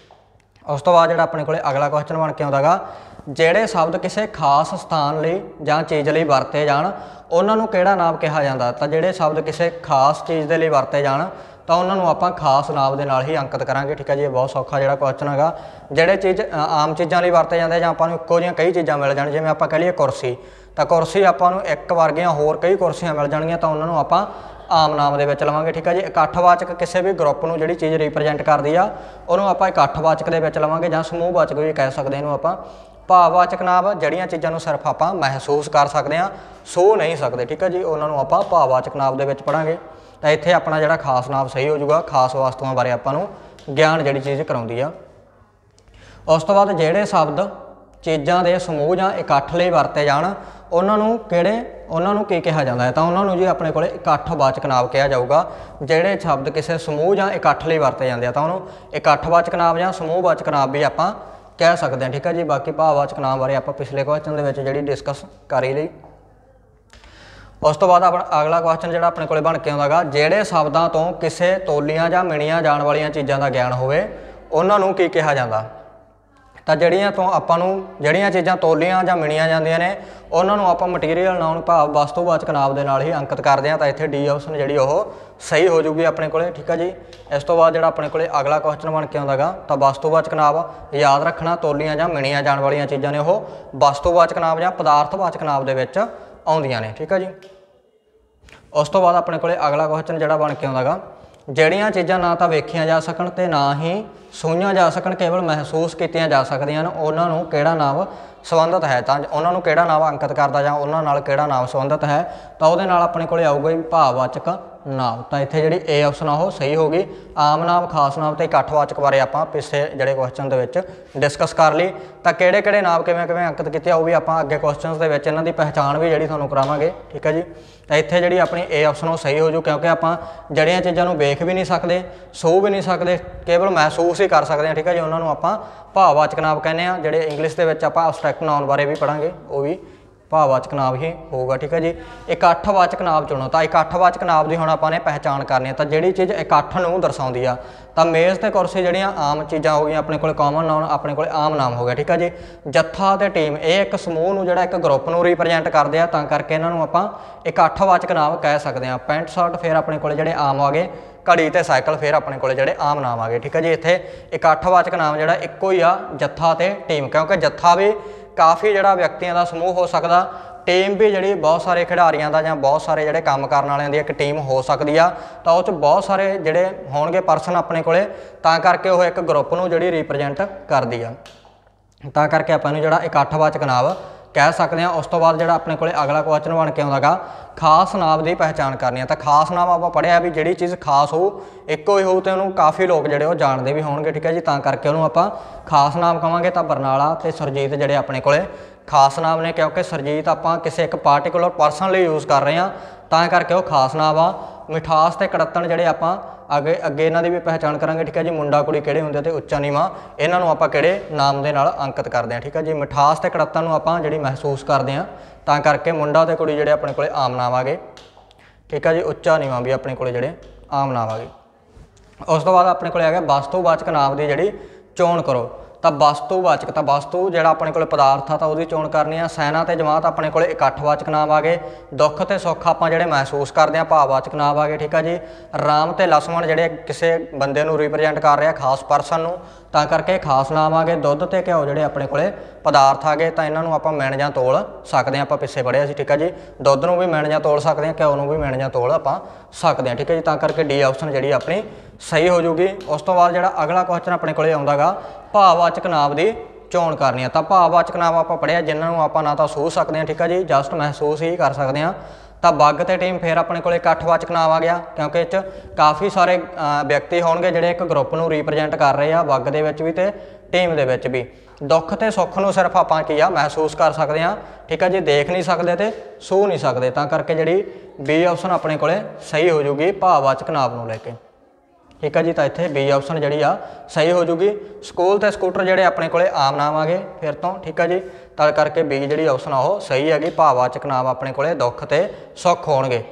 A: उस तो बाद जिहड़ा अपने कोले अगला क्वेश्चन बन के आउंदा गा, जिहड़े शब्द किसी खास स्थान लई जां चीज़ लई वरते जाण उन्हां नूं किहड़ा नाम कहा जांदा। तां जिहड़े शब्द किसी खास चीज़ दे लई वरते जाण तां उन्हां नूं आपां खास नाम दे नाल ही अंकित करांगे, ठीक है जी। बहुत सौखा जिहड़ा क्वेश्चन हैगा। जिहड़े चीज़ आम चीज़ां लई वरते जांदे जां आपां नूं इक्को जिहियां कई चीज़ां मिल जाण, जिवें आपां कह लईए कुर्सी, तां कुर्सी आपां नूं एक वर्गियां होर कई कुर्सियां मिल जाणगीਆਂ, तां उन्हां नूं आपां आम नाम दे विच लवांगे, ठीक है जी। इकट्ठवाचक किसी भी ग्रुप नूं जिहड़ी चीज़ रिप्रजेंट करदी आ उहनूं आपां इकट्ठवाचक दे विच लवांगे, जां समूहवाचक भी कह सकदे इहनूं आपां। भाववाचक नाम जिहड़ियां चीज़ां नूं सिर्फ आपां महसूस कर सकदे आ, सो नहीं सकदे, ठीक है जी, उहनां नूं आपां भाववाचक नाम दे विच पढ़ांगे। तां इत्थे अपना जिहड़ा खास नाम सही हो जूगा, खास वस्तुआं बारे आपां नूं ज्ञान जिहड़ी चीज़ कराउंदी आ। उस तो बाद जिहड़े शब्द चीज़ां दे समूह जां इकट्ठ लई वरते जाण उन्हां नूं किहड़े उन्हां नूं की कहा जांदा है, तां उन्हां नूं जी अपने कोले इकट्ठवाचक नाम कहा जाऊगा। जिहड़े शब्द किसी समूह जां इकट्ठ लई वरते जांदे आ तां उहनूं इकट्ठवाचक नाम जां समूहवाचक नाम भी आपां कह सकते हैं, ठीक है जी। बाकी भाववाचक नाम बारे आपां पिछले क्वेश्चन दे विच जिहड़ी डिस्कस कर ही लई। उस तो बाद अपना अगला क्वेश्चन जिहड़ा अपने कोले बन के आउंदा गा, जिहड़े शब्दां तो किसी तोलियां जां मिणीਆਂ जाण वालीਆਂ चीज़ां दा ज्ञान होवे उन्हां नूं की कहा जांदा। ਤਾਂ ਜਿਹੜੀਆਂ ਤੋਂ ਆਪਾਂ ਨੂੰ ਜਿਹੜੀਆਂ ਚੀਜ਼ਾਂ ਤੋਲੀਆਂ ਜਾਂ ਮਿਣੀਆਂ ਜਾਂਦੀਆਂ ਨੇ ਉਹਨਾਂ ਨੂੰ ਆਪਾਂ ਮਟੀਰੀਅਲ ਨਾਉਨ ਭਾਵ ਵਸਤੂਵਾਚਕ ਨਾਮ ਦੇ ਨਾਲ ਹੀ ਅੰਕਿਤ ਕਰਦੇ ਹਾਂ। ਤਾਂ ਇੱਥੇ ਡੀ ਆਪਸ਼ਨ ਜਿਹੜੀ ਉਹ ਸਹੀ ਹੋ ਜੂਗੀ ਆਪਣੇ ਕੋਲੇ, ਠੀਕ ਹੈ ਜੀ। ਇਸ ਤੋਂ ਬਾਅਦ ਜਿਹੜਾ ਆਪਣੇ ਕੋਲੇ ਅਗਲਾ ਕੁਐਸਚਨ ਬਣ ਕੇ ਆਉਂਦਾ ਗਾ, ਤਾਂ ਵਸਤੂਵਾਚਕ ਨਾਮ ਯਾਦ ਰੱਖਣਾ, ਤੋਲੀਆਂ ਜਾਂ ਮਿਣੀਆਂ ਜਾਣ ਵਾਲੀਆਂ ਚੀਜ਼ਾਂ ਨੇ ਉਹ ਵਸਤੂਵਾਚਕ ਨਾਮ ਜਾਂ ਪਦਾਰਥਵਾਚਕ ਨਾਮ ਦੇ ਵਿੱਚ ਆਉਂਦੀਆਂ ਨੇ, ਠੀਕ ਹੈ ਜੀ। ਉਸ ਤੋਂ ਬਾਅਦ ਆਪਣੇ ਕੋਲੇ ਅਗਲਾ ਕੁਐਸਚਨ ਜਿਹੜਾ ਬਣ ਕੇ ਆਉਂਦਾ ਗਾ, ਜਿਹੜੀਆਂ ਚੀਜ਼ਾਂ ਨਾ ਤਾਂ ਵੇਖੀਆਂ ਜਾ ਸਕਣ ਤੇ ਨਾ ਹੀ ਸੂਹੀਆਂ ਜਾ ਸਕਣ, ਕੇਵਲ ਮਹਿਸੂਸ ਕੀਤੀਆਂ ਜਾ ਸਕਦੀਆਂ ਹਨ, ਉਹਨਾਂ ਨੂੰ ਕਿਹੜਾ ਨਾਮ ਸੰਬੰਧਿਤ ਹੈ। ਤਾਂ ਉਹਨਾਂ ਨੂੰ ਕਿਹੜਾ ਨਾਮ ਅੰਕਿਤ ਕਰਦਾ ਜਾਂ ਉਹਨਾਂ ਨਾਲ ਕਿਹੜਾ ਨਾਮ ਸੰਬੰਧਿਤ ਹੈ, ਤਾਂ ਉਹਦੇ ਨਾਲ ਆਪਣੇ ਕੋਲੇ ਆਊਗਾ ਜੀ ਭਾਵਵਾਚਕ ਨਾਮ। ਤਾਂ ਇੱਥੇ ਜਿਹੜੀ ਏ ਆਪਸ਼ਨ ਆ ਉਹ ਸਹੀ ਹੋ ਗਈ। ਆਮ ਨਾਮ, ਖਾਸ ਨਾਮ ਤੇ ਇਕੱਠਵਾਚਕ ਬਾਰੇ ਆਪਾਂ ਪਿਛਲੇ ਜਿਹੜੇ ਕੁਐਸਚਨ ਦੇ ਵਿੱਚ ਡਿਸਕਸ ਕਰ ਲਈ। ਤਾਂ ਕਿਹੜੇ ਕਿਹੜੇ ਨਾਮ ਕਿਵੇਂ ਕਿਵੇਂ ਅੰਕਿਤ ਕੀਤੇ ਆ ਉਹ ਵੀ ਆਪਾਂ ਅੱਗੇ ਕੁਐਸਚਨਸ ਦੇ ਵਿੱਚ ਇਹਨਾਂ ਦੀ ਪਹਿਚਾਣ ਵੀ ਜਿਹੜੀ ਤੁਹਾਨੂੰ ਕਰਾਵਾਂਗੇ, ਠੀਕ ਹੈ ਜੀ। ਤਾਂ ਇੱਥੇ ਜਿਹੜੀ ਆਪਣੀ ਏ ਆਪਸ਼ਨ ਉਹ ਸਹੀ ਹੋ ਜੂ, ਕਿਉਂਕਿ ਆਪਾਂ ਜਿਹੜੀਆਂ ਚੀਜ਼ਾਂ ਨੂੰ ਵੇਖ ਵੀ ਨਹੀਂ ਸਕਦੇ, ਸੋ ਵੀ ਨਹੀਂ ਸਕਦੇ, ਕੇਵਲ ਮਹਿਸੂਸ ਹੀ ਕਰ ਸਕਦੇ ਹਾਂ, ਠੀਕ ਹੈ ਜੀ। ਉਹਨਾਂ ਨੂੰ ਆਪਾਂ ਭਾਵਵਾਚਕ ਨਾਮ ਕਹਿੰਦੇ ਆ। ਜਿਹੜੇ ਇੰਗਲਿਸ਼ ਦੇ ਵਿੱਚ ਆਪਾਂ ਐਬਸਟਰੈਕਟ ਨਾਉਨ ਬਾਰੇ ਵੀ ਪੜਾਂਗੇ, ਉਹ ਵੀ ਭਾਵਵਾਚਕ ਨਾਂਵ ही होगा। ठीक है जी। इकट्ठवाचक नाम चुनो। तो इकट्ठवाचक नाम की हुण आपां ने पहचान करनी है। तो जिहड़ी चीज़ इकट्ठ नूं दर्शाउंदी आ, तो मेज़ ते कुर्सी जिहड़ियां आम चीज़ां हो गईयां अपने कोल कॉमन नाउन, अपने कोल आम नाम हो गया। ठीक है जी। जत्था ते टीम ये एक समूह नूं जिहड़ा एक ग्रुप नूं रिप्रजेंट करदे आ, तां करके इन्हां नूं आपां इकट्ठवाचक नाम कह सकते हैं। पैंट शर्ट फिर अपने कोल जिहड़े आम आ गए, घड़ी ते साइकिल फिर अपने कोल जिहड़े आम नाम आ गए। ठीक है जी। इत्थे इकट्ठवाचक नाम जिहड़ा इक्को ही आ, जत्था ते टीम, क्योंकि जत्था भी काफ़ी जिहड़ा व्यक्तियों का समूह हो सकता, टीम भी जी बहुत सारे खिडारियों का या बहुत सारे जोड़े काम करने वालों की एक टीम हो सकती है। तो उस बहुत सारे जोड़े होणगे परसन अपने को, करके वह एक ग्रुप नूं जिहड़ी रिप्रजेंट करती है। तां करके आपां नूं जिहड़ा इकट्ठवाचक नाम कह सकते हैं। उस तो बाद जिहड़ा अपने को अगला क्वेश्चन बन के आउंदा खास नाम की पहचान करनी है। तो खास नाम आप पढ़िया भी जिहड़ी चीज़ खास हो एको ही हो तो उन्होंने काफ़ी लोग जिहड़े वो जानते भी होणगे। ठीक है जी। तां करके उन्होंने आपां खास नाम कहांगे। तो बरनाला ते सुरजीत जिहड़े अपने को खास नाम ने, क्योंकि सुरजीत आपां किसी एक पार्टिकुलर परसन लिए यूज़ कर रहे हैं, तां करके वो खास नाम आ। मिठास ते कड़त्तण जिहड़े आपां अगे अगे इन्हां दी भी पहचान करांगे। ठीक है जी। मुंडा कुड़ी किहड़े हुंदे ते उच्चा नीवा इन्हां नूं आपां किहड़े नाम दे नाल अंकित करदे हां। ठीक है जी। मिठास ते कड़त्तण नूं आपां जिहड़ी महसूस करदे हां, तां करके मुंडा ते कुड़ी जिहड़े अपने कोले आम नाम आ गए। ठीक है जी। उच्चा नीवा भी अपने कोले जिहड़े आम नाम आ गए। उस तो बाद अपने कोले आ गया वस्तुवाचक नाम की जिहड़ी चोण करो। तो वस्तुवाचक, तो वस्तु जिहड़ा अपने कोले पदार्थ आ, तो उसकी चोण करनी है। सैना ते जमात अपने कोले इकट्ठवाचक नाम आ गए। दुख ते सुख आपां जिहड़े महसूस करते हैं, भाववाचक नाम आ गए। ठीक है जी। राम ते लक्ष्मण जिहड़े किसी बंदे नूं रिप्रजेंट कर रहे हैं, खास परसन नूं, तां करके खास नाम आ गए। दुध ते घ्यो जिहड़े अपने कोले पदार्थ आ गए, तो इन्हां नूं आपां मिण जां तोल सकते हैं। आपां पिछे पढ़िया सी। ठीक है जी। दुध नूं भी मिण जां तोल सकते हैं, घ्यो नूं भी मिण जां तोल आपां सकते हैं। ठीक है जी। तां करके डी ऑप्शन जिहड़ी अपनी सही हो जूगी। उस तो बाद जिहड़ा अगला क्वेश्चन अपने कोले आउंदा गा भाववाचक नाम की चोण करनी है। तो भाववाचक नाम आप पढ़िया जिन्होंने आप ना तो सूझ सकते हैं। ठीक है जी। जस्ट महसूस ही कर सकते हैं। तो बग ते टीम फिर अपने को इकट्ठवाचक नाम आ गया, क्योंकि इस काफ़ी सारे व्यक्ति होणगे जिहड़े एक ग्रुप नूं रिप्रजेंट कर रहे हैं, बग दे विच भी ते टीम दे विच भी। दुख ते सुख नूं सिर्फ आपां की आ महसूस कर सकते हैं। ठीक है जी। देख नहीं सकते तो सूह नहीं सकते, तां करके जिहड़ी बी ऑप्शन अपने को सही हो जूगी भाववाचक नाम नूं लैके। ठीक है जी। तो इत्थे बी ऑप्शन जिहड़ी आ सही हो जूगी। स्कूल ते स्कूटर जिहड़े अपने कोले आम नाम आ गए फिर तो। ठीक है जी। तां करके बी जिहड़ी ऑप्शन आ वो सही हैगी। भाववाचक नाम अपने कोले दुख ते सुख होणगे।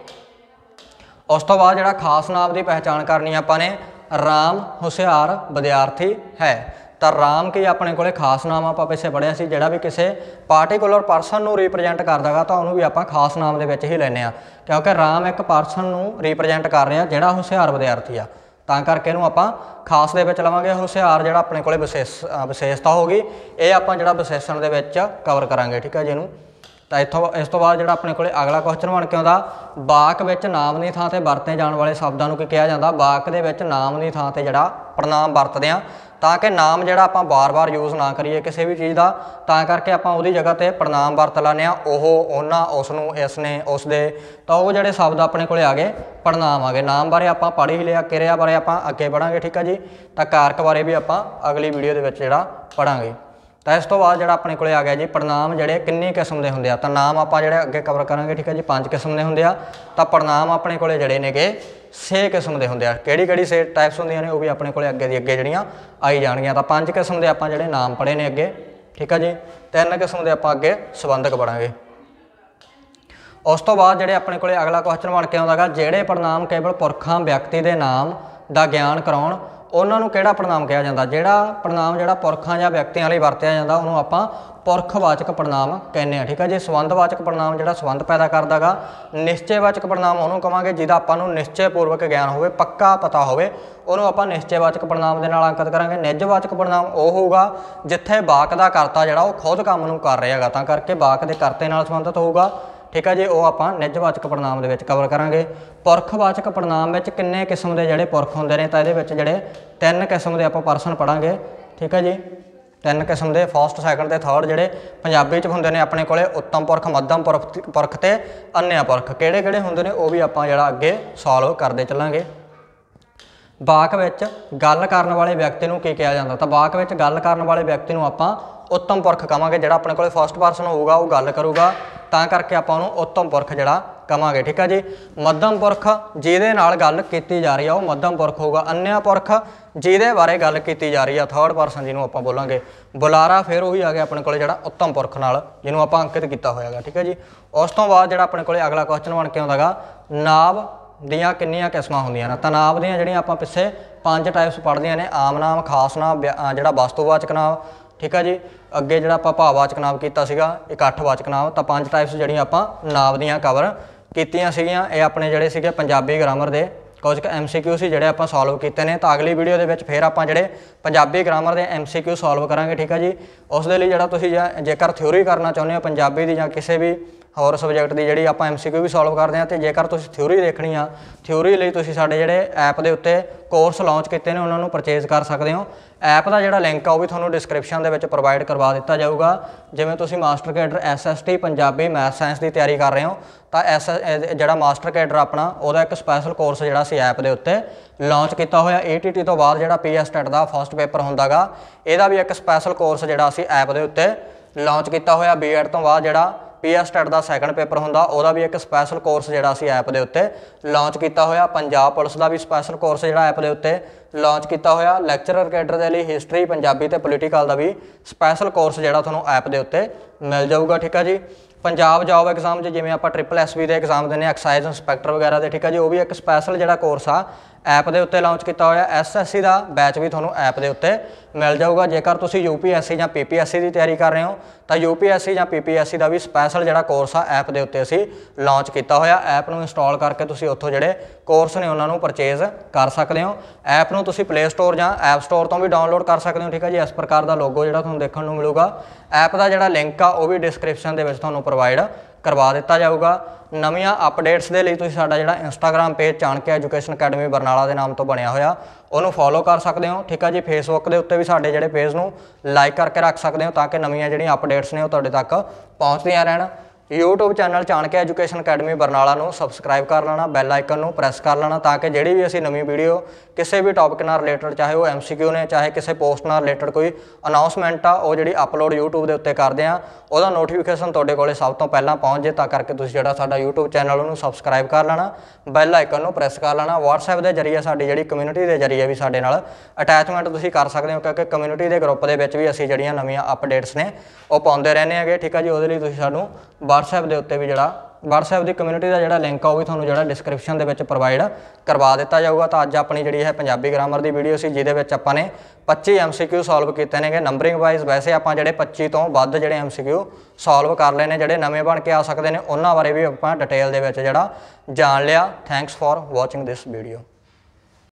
A: उस तो बाद जिहड़ा खास नाम की पहचान करनी आपां ने, राम हुशियार विद्यार्थी है। तो राम की अपने कोले खास नाम आपां पिछे पढ़िया सी, जिहड़ा भी किसी पार्टिकुलर परसन नूं रिप्रजेंट करदा गा, तो उहनूं भी आपां खास नाम दे विच ही लैने आ, क्योंकि राम एक परसन नूं रिप्रजेंट कर रहा जिहड़ा हुशियार विद्यार्थी आ। तां करके इहनूं आपां खास दे विच लवांगे। हुशियार जिहड़ा अपने कोले विशेष विशेषता होगी, ये आपां जिहड़ा विशेषण दे विच कवर करांगे। ठीक है जी। इहनूं तो इत्थों इस तो बाद जिहड़ा अपने कोले अगला क्वेश्चन बन के आउंदा वाक विच नाम की थां ते वरते जाण वाले शब्दां नूं की कहा जांदा। वाक दे विच नाम की थां ते जिहड़ा प्रणाम वरतदे आ, ताकि नाम जिहड़ा आपां बार बार यूज़ ना करिए किसी भी चीज़ का, तां करके आपां उहदी जगह ते प्रणाम वरत लैंदे आ। ओह, उन्हां, उसनूं, इसने, उसदे, तो वो जिहड़े शब्द अपने कोले आ गए प्रणाम आ गए। नाम बारे आपां पढ़ ही लिया, किरिया बारे आपां अगे पढ़ांगे। ठीक है जी। तो कारक बारे भी आपां अगली वीडियो दे विच जिहड़ा पढ़ांगे। तो इस तो बाद जिहड़ा अपने कोले आ गया जी प्रणाम जिहड़े किन्नी किस्म के होंदे आ। तो नाम आपां जिहड़े अगे कवर करांगे। ठीक है जी। पांच किस्म के होंदे आ। तो प्रणाम अपने कोले जिहड़े नेगे छे किस्म के होंदे आ। किहड़ी किहड़ी छे टाइप्स होंदियां ने वो भी अपने कोले अगे दी अगे जिहड़ियां आई जाणगियां। तो पांच किस्म के आपां जिहड़े नाम पढ़े ने अगे। ठीक है जी। तीन किस्म के आपां अगे संबंधक पढ़ांगे। उस तो बाद जिहड़े अपने कोले अगला क्वेश्चन बन के आउंदा गा जिहड़े प्रणाम केवल पुरखां व्यक्ति के नाम का ज्ञान कराउण उन्होंने किहड़ा प्रणाम कहा जाता। जिहड़ा प्रणाम जिहड़ा पुरखां जां व्यक्तियों लई वरतिया जाता उन्होंने आपां पुरखवाचक प्रणाम कहने हैं। ठीक है जी। संबंधवाचक प्रणाम जिहड़ा संबंध पैदा करदा गा। निश्चयवाचक प्रणाम उन्होंने कहांगे जिहदा आपां नूं निश्चयपूर्वक ज्ञान होवे, पक्का पता होवे, उन्होंने आपां निश्चयवाचक प्रणाम दे नाल अंकित करांगे। निजवाचक प्रणाम वो होगा जिथे वाक दा करता जिहड़ा वो खुद काम नूं कर रहा है, तां करके वाक दे करते नाल संबंधित होगा। ठीक है जी। वो आपां निजवाचक प्रणाम दे विच कवर करांगे। पुरखवाचक प्रणाम विच किन्ने किस्म के जिहड़े पुरख हुंदे ने, तां इहदे विच जिहड़े तीन किस्म के आपां परसन पढ़ांगे। ठीक है जी। तीन किस्म के फस्ट सैकंड ते थर्ड जिहड़े पंजाबी च हुंदे ने अपने कोले उत्तम पुरख, मध्यम पुरख पुरख ते अन्य पुरख किहड़े किहड़े हुंदे ने वो भी आपां जिहड़ा अगे सॉल्व करदे चलांगे। वाक विच गल करन वाले व्यक्ति नूं की कहा जाता। तो वाक विच गल करन वाले व्यक्ति नूं आपां उत्तम पुरख कहांगे। जिहड़ा अपने कोले फस्ट परसन होगा वो गल करूगा, तां करके आपां उहनूं उत्तम पुरख जिहड़ा ਕਵਾਂਗੇ। ਠੀਕ ਹੈ ਜੀ। ਮੱਧਮ ਪੁਰਖ ਜਿਹਦੇ ਨਾਲ ਗੱਲ ਕੀਤੀ ਜਾ ਰਹੀ ਆ ਉਹ ਮੱਧਮ ਪੁਰਖ ਹੋਊਗਾ। ਅੰਨਿਆ ਪੁਰਖ ਜਿਹਦੇ ਬਾਰੇ ਗੱਲ ਕੀਤੀ ਜਾ ਰਹੀ ਆ ਥਰਡ ਪਰਸਨ ਜਿਹਨੂੰ ਆਪਾਂ ਬੋਲਾਂਗੇ। ਬੁਲਾਰਾ ਫਿਰ ਉਹੀ ਆ ਗਿਆ ਆਪਣੇ ਕੋਲ ਜਿਹੜਾ ਉੱਤਮ ਪੁਰਖ ਨਾਲ ਜਿਹਨੂੰ ਆਪਾਂ ਅੰਕਿਤ ਕੀਤਾ ਹੋਇਆ ਗਾ। ਠੀਕ ਹੈ ਜੀ। ਉਸ ਤੋਂ ਬਾਅਦ ਜਿਹੜਾ ਆਪਣੇ ਕੋਲ ਅਗਲਾ ਕੁਐਸਚਨ ਬਣ ਕੇ ਆਉਂਦਾ ਗਾ, ਨਾਂਵ ਦੀਆਂ ਕਿੰਨੀਆਂ ਕਿਸਮਾਂ ਹੁੰਦੀਆਂ ਨੇ। ਤਾਂ ਨਾਂਵ ਦੀਆਂ ਜਿਹੜੀਆਂ ਆਪਾਂ ਪਿੱਛੇ ਪੰਜ ਟਾਈਪਸ ਪੜ੍ਹਦੀਆਂ ਨੇ, ਆਮ ਨਾਮ, ਖਾਸ ਨਾਮ, ਜਿਹੜਾ ਵਸਤੂਵਾਚਕ ਨਾਮ। ਠੀਕ ਹੈ ਜੀ। ਅੱਗੇ ਜਿਹੜਾ ਆਪਾਂ ਭਾਵਵਾਚਕ ਨਾਮ ਕੀਤਾ ਸੀਗਾ, ਇਕੱਠਵਾਚਕ ਨਾਮ। ਤਾਂ ਪੰਜ ਟਾਈਪਸ ਜਿਹੜੀਆਂ ਆਪਾਂ ਨਾਂਵ ਦੀਆਂ ਕਵਰ ਕੀਤੀਆਂ ਸੀਗੀਆਂ। ਇਹ ਆਪਣੇ ਜਿਹੜੇ ਸੀਗੇ ਪੰਜਾਬੀ ਗ੍ਰਾਮਰ ਦੇ ਕੁਝ ਕੁ ਐਮ ਸੀ ਕਿਊ ਸੀ ਜਿਹੜੇ ਆਪਾਂ ਸੋਲਵ ਕੀਤੇ ਨੇ। ਤਾਂ ਅਗਲੀ ਵੀਡੀਓ ਦੇ ਵਿੱਚ ਫਿਰ ਆਪਾਂ ਜਿਹੜੇ ਪੰਜਾਬੀ ਗ੍ਰਾਮਰ ਦੇ ਐਮ ਸੀ ਕਿਊ ਸੋਲਵ ਕਰਾਂਗੇ। ਠੀਕ ਹੈ ਜੀ। ਉਸ ਦੇ ਲਈ ਜਿਹੜਾ ਤੁਸੀਂ ਜੇਕਰ ਥਿਊਰੀ ਕਰਨਾ ਚਾਹੁੰਦੇ ਹੋ ਪੰਜਾਬੀ ਦੀ ਜਾਂ ਕਿਸੇ ਵੀ ਹੋਰ ਸਬਜੈਕਟ ਦੀ ਜਿਹੜੀ ਆਪਾਂ ਐਮ ਸੀ ਕਿਊ ਵੀ ਸੋਲਵ ਕਰਦੇ ਹਾਂ। ਅਤੇ ਜੇਕਰ ਤੁਸੀਂ ਥਿਊਰੀ ਦੇਖਣੀ ਆ, ਥਿਊਰੀ ਲਈ ਤੁਸੀਂ ਸਾਡੇ ਜਿਹੜੇ ਐਪ ਦੇ ਉੱਤੇ ਕੋਰਸ ਲਾਂਚ ਕੀਤੇ ਨੇ ਉਹਨਾਂ ਨੂੰ ਪਰਚੇਜ਼ ਕਰ ਸਕਦੇ ਹੋ। ਐਪ ਦਾ ਜਿਹੜਾ ਲਿੰਕ ਆ ਉਹ ਵੀ ਤੁਹਾਨੂੰ ਡਿਸਕ੍ਰਿਪਸ਼ਨ ਦੇ ਵਿੱਚ ਪ੍ਰੋਵਾਈਡ ਕਰਵਾ ਦਿੱਤਾ ਜਾਊਗਾ। ਜਿਵੇਂ ਤੁਸੀਂ master cadre S S T Punjabi math science ਦੀ ਤਿਆਰੀ ਕਰ ਰਹੇ ਹੋ ਤਾਂ ਐਸ ਜਿਹੜਾ ਮਾਸਟਰ ਕੈਡਰ ਆਪਣਾ ਉਹਦਾ ਇੱਕ ਸਪੈਸ਼ਲ ਕੋਰਸ ਜਿਹੜਾ ਅਸੀਂ ਐਪ ਦੇ ਉੱਤੇ ਲਾਂਚ ਕੀਤਾ ਹੋਇਆ। ਏ ਟੀ ਟੀ ਤੋਂ ਬਾਅਦ ਜਿਹੜਾ ਪੀ ਐਸ ਟੈਟ ਦਾ ਫਸਟ ਪੇਪਰ ਹੁੰਦਾ ਗਾ, ਇਹਦਾ ਵੀ ਇੱਕ ਸਪੈਸ਼ਲ ਕੋਰਸ ਜਿਹੜਾ ਅਸੀਂ ਐਪ ਦੇ ਉੱਤੇ ਲਾਂਚ ਕੀਤਾ ਹੋਇਆ। ਬੀ ਐਡ ਤੋਂ ਬਾਅਦ ਜਿਹੜਾ ਪੀ ਐਸ ਟੈਟ ਦਾ ਸੈਕੰਡ ਪੇਪਰ ਹੁੰਦਾ ਉਹਦਾ ਵੀ ਇੱਕ ਸਪੈਸ਼ਲ ਕੋਰਸ ਜਿਹੜਾ ਅਸੀਂ ਐਪ ਦੇ ਉੱਤੇ ਲਾਂਚ ਕੀਤਾ ਹੋਇਆ। ਪੰਜਾਬ ਪੁਲਿਸ ਦਾ ਵੀ ਸਪੈਸ਼ਲ ਕੋਰਸ ਜਿਹੜਾ ਐਪ ਦੇ ਉੱਤੇ ਲਾਂਚ ਕੀਤਾ ਹੋਇਆ। ਲੈਕਚਰਰ ਕੈਡਰ ਦੇ ਲਈ ਹਿਸਟਰੀ, ਪੰਜਾਬੀ ਅਤੇ ਪੋਲੀਟੀਕਲ ਦਾ ਵੀ ਸਪੈਸ਼ਲ ਕੋਰਸ ਜਿਹੜਾ ਤੁਹਾਨੂੰ ਐਪ ਦੇ ਉੱਤੇ ਮਿਲ ਜਾਊਗਾ। ਠੀਕ ਹੈ ਜੀ। ਪੰਜਾਬ ਜੋਬ ਐਗਜ਼ਾਮ 'ਚ ਜਿਵੇਂ ਆਪਾਂ ਟ੍ਰਿਪਲ ਐਸ ਵੀ ਦੇ ਐਗਜ਼ਾਮ ਦਿੰਦੇ ਹਾਂ, ਐਕਸਾਈਜ਼ ਇੰਸਪੈਕਟਰ ਵਗੈਰਾ ਦੇ। ਠੀਕ ਹੈ ਜੀ। ਉਹ ਵੀ ਇੱਕ ਸਪੈਸ਼ਲ ਜਿਹੜਾ ਕੋਰਸ ਆ ਐਪ ਦੇ ਉੱਤੇ ਲਾਂਚ ਕੀਤਾ ਹੋਇਆ। ਐਸ ਐਸ ਸੀ ਦਾ ਬੈਚ ਵੀ ਤੁਹਾਨੂੰ ਐਪ ਦੇ ਉੱਤੇ ਮਿਲ ਜਾਊਗਾ। ਜੇਕਰ ਤੁਸੀਂ ਯੂ ਪੀ ਐਸ ਸੀ ਜਾਂ ਪੀ ਪੀ ਐਸ ਸੀ ਦੀ ਤਿਆਰੀ ਕਰ ਰਹੇ ਹੋ ਤਾਂ ਯੂ ਪੀ ਐਸ ਸੀ ਜਾਂ ਪੀ ਪੀ ਐਸ ਸੀ ਦਾ ਵੀ ਸਪੈਸ਼ਲ ਜਿਹੜਾ ਕੋਰਸ ਆ ਐਪ ਦੇ ਉੱਤੇ ਅਸੀਂ ਲਾਂਚ ਕੀਤਾ ਹੋਇਆ। ਐਪ ਨੂੰ ਇੰਸਟਾਲ ਕਰਕੇ ਤੁਸੀਂ ਉੱਥੋਂ ਜਿਹੜੇ ਕੋਰਸ ਨੇ ਉਹਨਾਂ ਨੂੰ ਪਰਚੇਜ਼ ਕਰ ਸਕਦੇ ਹੋ। ਐਪ ਨੂੰ ਤੁਸੀਂ ਪਲੇ ਸਟੋਰ ਜਾਂ ਐਪ ਸਟੋਰ ਤੋਂ ਵੀ ਡਾਊਨਲੋਡ ਕਰ ਸਕਦੇ ਹੋ। ਠੀਕ ਹੈ ਜੀ। ਇਸ ਪ੍ਰਕਾਰ ਦਾ ਲੋਗੋ ਜਿਹੜਾ ਤੁਹਾਨੂੰ ਦੇਖਣ ਨੂੰ ਮਿਲੂਗਾ। ਐਪ ਦਾ ਜਿਹੜਾ ਲਿੰਕ ਆ ਉਹ ਵੀ ਡਿਸਕ੍ਰਿਪਸ਼ਨ ਦੇ ਵਿੱਚ ਤੁਹਾਨੂੰ ਪ੍ਰੋਵਾਈਡ ਕਰਵਾ ਦਿੱਤਾ ਜਾਊਗਾ। ਨਵੀਆਂ ਅਪਡੇਟਸ ਦੇ ਲਈ ਤੁਸੀਂ ਸਾਡਾ ਜਿਹੜਾ Instagram page Chanakya education academy Barnala ਦੇ ਨਾਮ ਤੋਂ ਬਣਿਆ ਹੋਇਆ ਉਹਨੂੰ ਫੋਲੋ ਕਰ ਸਕਦੇ ਹੋ। ਠੀਕ ਹੈ ਜੀ। ਫੇਸਬੁੱਕ ਦੇ ਉੱਤੇ ਵੀ ਸਾਡੇ ਜਿਹੜੇ ਪੇਜ ਨੂੰ ਲਾਈਕ ਕਰਕੇ ਰੱਖ ਸਕਦੇ ਹੋ ਤਾਂ ਕਿ ਨਵੀਆਂ ਜਿਹੜੀਆਂ ਅਪਡੇਟਸ ਨੇ ਉਹ ਤੁਹਾਡੇ ਤੱਕ ਪਹੁੰਚਦੀਆਂ ਰਹਿਣ। YouTube channel Chanakya education academy Barnala ਨੂੰ ਸਬਸਕ੍ਰਾਈਬ ਕਰ ਲੈਣਾ, ਬੈਲ ਆਈਕਨ ਨੂੰ ਪ੍ਰੈਸ ਕਰ ਲੈਣਾ ਤਾਂ ਕਿ ਜਿਹੜੀ ਵੀ ਅਸੀਂ ਨਵੀਂ ਵੀਡੀਓ ਕਿਸੇ ਵੀ ਟੌਪਿਕ ਨਾਲ ਰਿਲੇਟਡ, ਚਾਹੇ ਉਹ ਐਮ ਸੀ ਕਿਊ ਨੇ, ਚਾਹੇ ਕਿਸੇ ਪੋਸਟ ਨਾਲ ਰਿਲੇਟਡ ਕੋਈ ਅਨਾਊਂਸਮੈਂਟ ਆ, ਉਹ ਜਿਹੜੀ ਅਪਲੋਡ YouTube ਦੇ ਉੱਤੇ ਕਰਦੇ ਆ ਉਹਦਾ ਨੋਟੀਫਿਕੇਸ਼ਨ ਤੁਹਾਡੇ ਕੋਲੇ ਸਭ ਤੋਂ ਪਹਿਲਾਂ ਪਹੁੰਚ ਜੇ। ਤਾਂ ਕਰਕੇ ਤੁਸੀਂ ਜਿਹੜਾ ਸਾਡਾ YouTube ਚੈਨਲ ਉਹਨੂੰ ਸਬਸਕ੍ਰਾਈਬ ਕਰ ਲੈਣਾ, ਬੈਲ ਆਈਕਨ ਨੂੰ ਪ੍ਰੈਸ ਕਰ ਲੈਣਾ। WhatsApp ਦੇ ਜ਼ਰੀਏ ਸਾਡੀ ਜਿਹੜੀ ਕਮਿਊਨਿਟੀ ਦੇ ਜ਼ਰੀਏ ਵੀ ਸਾਡੇ ਨਾਲ ਅਟੈਚਮੈਂਟ ਤੁਸੀਂ ਕਰ ਸਕਦੇ ਹੋ ਕਿਉਂਕਿ ਕਮਿਊਨਿਟੀ ਦੇ ਗਰੁੱਪ ਦੇ ਵਿੱਚ ਵੀ ਅਸੀਂ ਜਿਹੜੀਆਂ ਨਵੀਆਂ ਅਪਡੇਟਸ ਨੇ ਉਹ ਪਾਉਂਦੇ ਰਹਿੰਦੇ ਹੈਗੇ। ਠੀਕ ਹੈ ਜੀ। ਉਹਦੇ ਲਈ ਤੁਸੀਂ ਸਾਨੂੰ WhatsApp ਦੇ ਉੱਤੇ ਵੀ ਜਿਹੜਾ WhatsApp ਦੀ ਕਮਿਊਨਿਟੀ ਦਾ ਜਿਹੜਾ ਲਿੰਕ ਆ ਉਹ ਵੀ ਤੁਹਾਨੂੰ ਜਿਹੜਾ ਡਿਸਕ੍ਰਿਪਸ਼ਨ ਦੇ ਵਿੱਚ ਪ੍ਰੋਵਾਈਡ ਕਰਵਾ ਦਿੱਤਾ ਜਾਊਗਾ। ਤਾਂ ਅੱਜ ਆਪਣੀ ਜਿਹੜੀ ਹੈ ਪੰਜਾਬੀ ਗ੍ਰਾਮਰ ਦੀ ਵੀਡੀਓ ਸੀ ਜਿਹਦੇ ਵਿੱਚ ਆਪਾਂ ਨੇ ਪੱਚੀ ਐਮ ਸੀ ਕਿਊ ਸੋਲਵ ਕੀਤੇ ਨੇਗੇ ਨੰਬਰਿੰਗ ਵਾਈਜ਼। ਵੈਸੇ ਆਪਾਂ ਜਿਹੜੇ ਪੱਚੀ ਤੋਂ ਵੱਧ ਜਿਹੜੇ ਐਮ ਸੀ ਕਿਊ ਸੋਲਵ ਕਰ ਲਏ ਨੇ, ਜਿਹੜੇ ਨਵੇਂ ਬਣ ਕੇ ਆ ਸਕਦੇ ਨੇ ਉਹਨਾਂ ਬਾਰੇ ਵੀ ਆਪਾਂ ਡਿਟੇਲ ਦੇ ਵਿੱਚ ਜਿਹੜਾ ਜਾਣ ਲਿਆ। Thanks for watching this video.